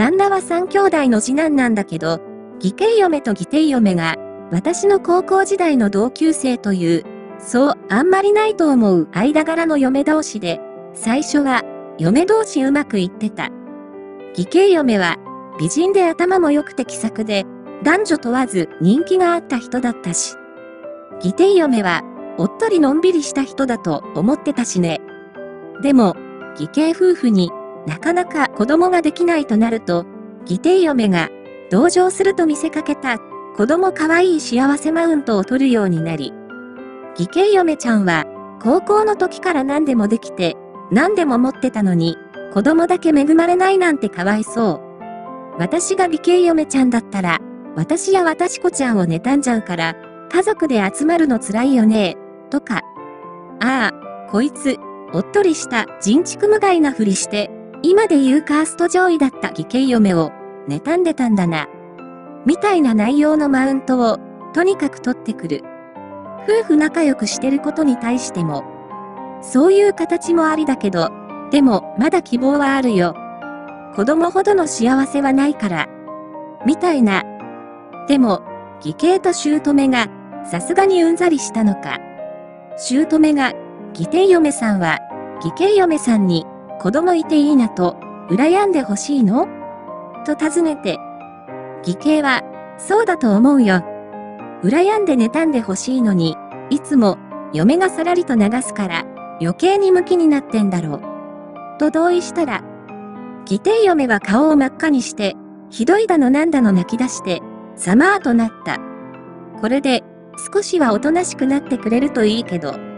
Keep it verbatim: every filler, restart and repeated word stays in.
旦那は三兄弟の次男なんだけど、義兄嫁と義弟嫁が、私の高校時代の同級生という、そう、あんまりないと思う間柄の嫁同士で、最初は、嫁同士うまくいってた。義兄嫁は、美人で頭も良くて気さくで、男女問わず人気があった人だったし。義弟嫁は、おっとりのんびりした人だと思ってたしね。でも、義兄夫婦になかなか子供ができないとなると、義弟嫁が同情すると見せかけた子供かわいい幸せマウントを取るようになり、義兄嫁ちゃんは高校の時から何でもできて何でも持ってたのに子供だけ恵まれないなんてかわいそう。私が義兄嫁ちゃんだったら私や私子ちゃんを妬んじゃうから家族で集まるの辛いよね、とか。ああ、こいつ、おっとりした人畜無害なふりして、今で言うカースト上位だった義兄嫁を妬んでたんだな。みたいな内容のマウントをとにかく取ってくる。夫婦仲良くしてることに対しても、そういう形もありだけど、でもまだ希望はあるよ。子供ほどの幸せはないから。みたいな。でも、義兄と姑がさすがにうんざりしたのか。姑が、義弟嫁さんは、義兄嫁さんに子供いていいなと、羨んでほしいのと尋ねて、義兄は、そうだと思うよ。羨んで妬んでほしいのに、いつも、嫁がさらりと流すから、余計にムキになってんだろう。と同意したら、義弟嫁は顔を真っ赤にして、ひどいだのなんだの泣き出して、さまーとなった。これで、少しはおとなしくなってくれるといいけど、